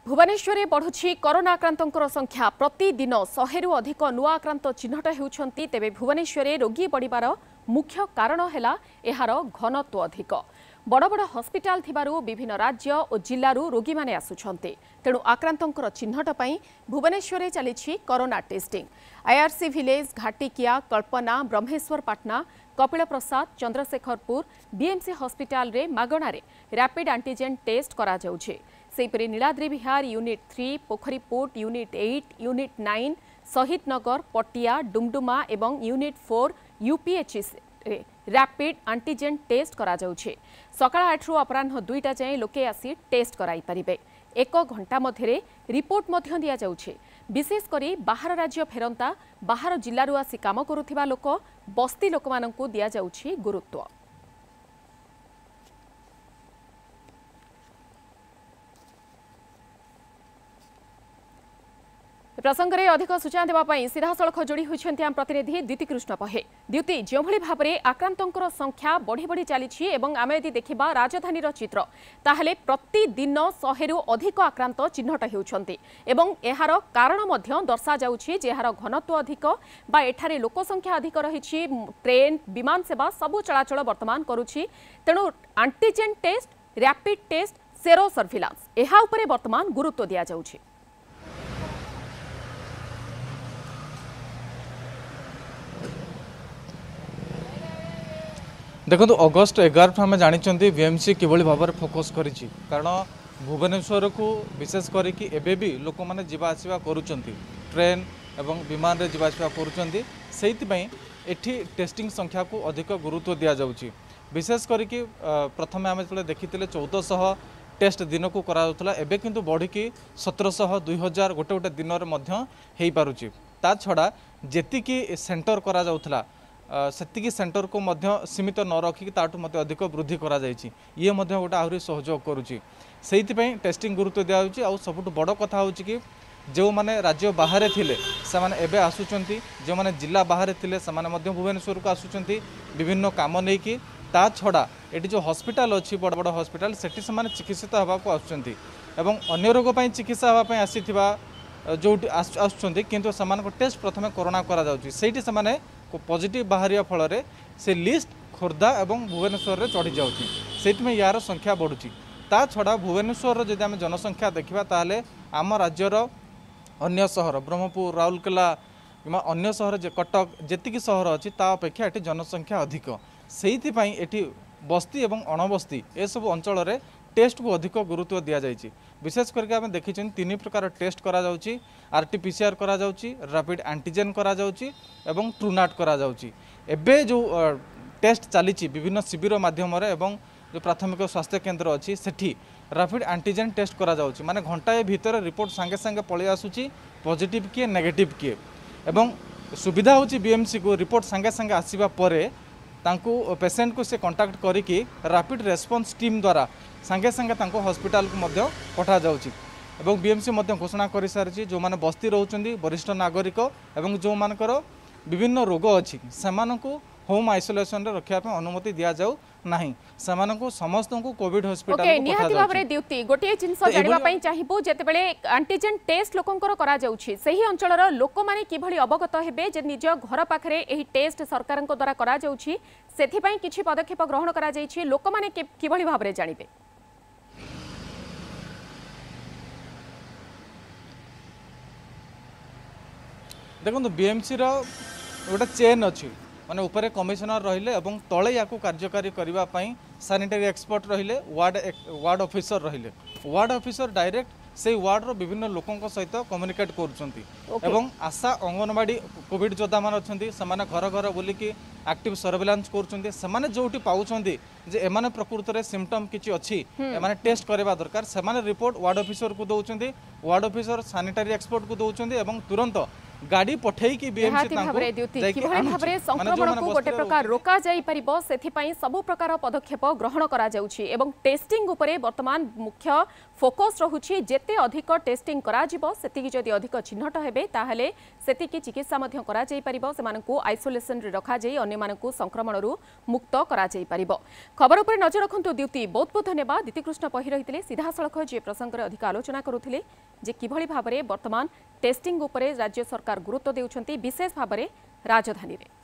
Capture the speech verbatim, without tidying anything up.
भुवनेश्वर में बढ़ुछि कोरोना आक्रांतों संख्या प्रतिदिन शहेरु अधिक नुआ आक्रांत चिन्हट होउछंती। तेबे भुवनेश्वर में रोगी बढ़िबार मुख्य कारण है एहार घनत्व अधिक। बड़ बड़ हस्पिटाल थिबारु विभिन्न राज्य और जिल्लारू रोगी माने आसुछंती। तेणु आक्रांतों चिन्हट पई भुवनेश्वर चली corona testing. IRC village, Ghatikia, Kalpana, Brahmeswar Patna, Kapil Prasad, Chandrasekharpur BMC hospital रे मागणारे रैपिड एंटीजेन टेस्ट करा जाउछे। सेपरी Niladri Vihar unit three, Pokhariput unit eight, unit nine, Shahid Nagar, Patia, Dumduma एवं यूनिट फोर यूपीएचसी रे रैपिड एंटीजेन टेस्ट करा जाउछे। सकाळ आठ रु अपराह्न दुईटा जाए लोके आसी टेस्ट कराई परिबे। एक घंटा मध्य रिपोर्ट मध्य दिया जाउछे। विशेष करी बाहर राज्य फेरंता बाहर जिल्लारू आसी काम करुथिबा लोक बस्ती लोकमानंकु दिया जाउछी गुरुत्व। प्रसंग में अधिक सूचना देवाई सीधा सड़क जोड़ी होती आम प्रतिनिधि द्युति कृष्ण पहे। द्युति, जो भाव में आक्रांतों संख्या बढ़ी बढ़ी चली आम यदि देखा राजधानी चित्र ताहले प्रतिदिन शहेरु अधिक आक्रांत चिन्हट होउछंती एवं एहार कारण दर्शा जाउछि जे एहार घनत्व अधिक बा एठारे लोक संख्या अधिक रही। ट्रेन, विमान सेवा सबु चलाचल वर्तमान करुछि। तेणु antigen test, rapid test, sero surveillance एहा उपरे वर्तमान गुरुत्व दिया जाउछि। देखो अगस्ट एगार आम जानी बीएमसी किभली भाव में फोकस करिछि कारण भुवनेश्वर को विशेष करिकि एबे भी लोक माने जीवा आसिबा करूचंती। ट्रेन एवं विमान रे जीवा आसिबा करूचंती। सेहिति पई एठी टेस्टिंग संख्या को अधिक गुरुत्व दिया जाउछि। विशेष करिकि प्रथमे आम जो देखिथिले चौदह सौ टेस्ट दिन को करा जाउथला, एबे किंतु बढ़िकी सत्रह सौ दुई हजार गोटे गोटे दिन रे मध्य हेई पारुछि। ता छड़ा जेतिकी सेंटर करा जाउथला सेतिकी सेंटर को मध्य सीमित न रखिकी ताठू मध्य अधिक वृद्धि करा जायछि। ये मध्य गोटे आहरी सहयोग करुछि। सेहिति पई टेस्टिंग गुरुत्व दिया जाउछि। आ सबुठु बड़ कथा होछि कि जो माने राज्य बाहर थिले सेमाने एबे आसुचंती, जो माने जिला बाहर थिले सेमाने मध्य भुवनेश्वर को आसुचंती विभिन्न काम नेकी। ता छड़ा एटी जो हॉस्पिटल अछि बड़ बड़ हॉस्पिटल सेठी सेमाने चिकित्सित हवा को आसुचंती एवं अन्य रोग पई चिकित्सा हवा पई आसीथिबा जो आसुचंती किंतु सेमानको टेस्ट प्रथमे कोरोना करा जाउछि। सेठी सेमाने पॉजिटिव बाहरिया फल से लिस्ट खोर्धा एवं भुवनेश्वर रे चढ़ी जाउछि। सेठी में यार संख्या बढ़ुछि। ता छड़ा भुवनेश्वर जदि आम जनसंख्या देखा ताहले आम राज्यर अन्य सहर ब्रह्मपुर, राउरकेला कि अन्य सहर जे कटक जेतिकी सहर अच्छी ता अपेक्षा एटी जनसंख्या अधिक। सेहिति पई एटी बस्ती एवं अणबस्ती ए सब अंचल रे टेस्ट को अधिक गुरुत्व दिया जायछि। विशेष करके आम देखी तीन प्रकार टेस्ट करा जाउछि। आरटीपीसीआर करा जाउछि, रैपिड एंटीजेन करा जाउछि एवं ट्रूनाट करा जाउछि। एबे जो टेस्ट चली विभिन्न शिविर माध्यम एवं जो प्राथमिक स्वास्थ्य केन्द्र अच्छी सेठी रैपिड एंटीजेन टेस्ट करा जाउछि। माने घंटाए भीतर रिपोर्ट सांगे सांगे पळि आसुछि पॉजिटिव किए नेगेटिव किए एवं सुविधा होछि बीएमसी को रिपोर्ट सांगे सांगे आसीबा परे तांको पेशेंट को से कांटेक्ट करिकि रैपिड रेस्पॉन्स टीम द्वारा सांगे सांगे तांको हॉस्पिटल को मध्य पठा जाउछि। एवं बीएमसी मध्य घोषणा कर सारी जो माने बस्ती रहउछन्ती वरिष्ठ नागरिक एवं जो मानकर विभिन्न रोग अच्छी सेमानंकु होम आइसोलेशन रे रखिया पे अनुमति दिया जाउ नाही। सेमानंकु समस्त को कोविड हॉस्पिटल को निहाती भाव रे द्युति गोटे जिंस जानिबा पई चाहिबो जेते बेले एंटीजेन टेस्ट लोकंकर करा जाउछि सही अंचलर लोक माने किभली अवगत हेबे जे निज घर पाखरे एही टेस्ट सरकारन को द्वारा करा जाउछि सेथि पई किछि पदक्षेप ग्रहण करा जाइछि लोक माने किभली भाव रे जानिबे। देखो बीएमसी रो गोटे चेन अच्छी माने ऊपर कमिशनर रहिले एवं तले या कार्यकारी करबा पई सैनिटरी एक्सपर्ट रहिले, वार्ड वार्ड ऑफिसर रहिले। वार्ड ऑफिसर डायरेक्ट से वार्ड रो विभिन्न लोकों सहित कम्युनिकेट करुछंती एवं आशा अंगनवाड़ी कोविड योद्धा मान अछंती सेमाने घर घर बुलिकी एक्टिव सर्वेलेंस करुछंती। सेमाने जोटी पाउछंती जे एमाने प्रकृत रे सिम्पटम किछि अछि एमाने टेस्ट करबा दरकार सेमाने रिपोर्ट वार्ड ऑफिसर को दउछंती। वार्ड ऑफिसर सैनिटरी एक्सपर्ट को दउछंती एवं तुरंत गाड़ी पठेई कि बीएमसी भाबरे द्युति किभଳି भाबरे संक्रमण को गोटे प्रकार रोका जाई परिबो सेथिपाई सब प्रकार पदक्षेप ग्रहण करा जाउछि एवं टेस्टिंग उपरे वर्तमान मुख्य फोकस रहुछि जेते अधिक टेस्टिंग करा जिवो सेति जदि अधिक चिन्हट हेबे ताहले सेति की चिकित्सा मध्य करा जाई परिबो सेमानकु आइसोलेशन रे रखा जाई अन्य मानकु संक्रमण रु मुक्त करा जाई परिबो। खबर उपरे नजर रखंतु द्युति बहुत बहुत धन्यवाद। दीति कृष्ण पहि रहितले सीधा सळख जे प्रसंग रे अधिक आलोचना करुथिले जे किभଳି भाबरे वर्तमान टेस्टिंग उपरे राज्य सरकार गुरुत्व देउछंती विशेष भाबरे राजधानी रे।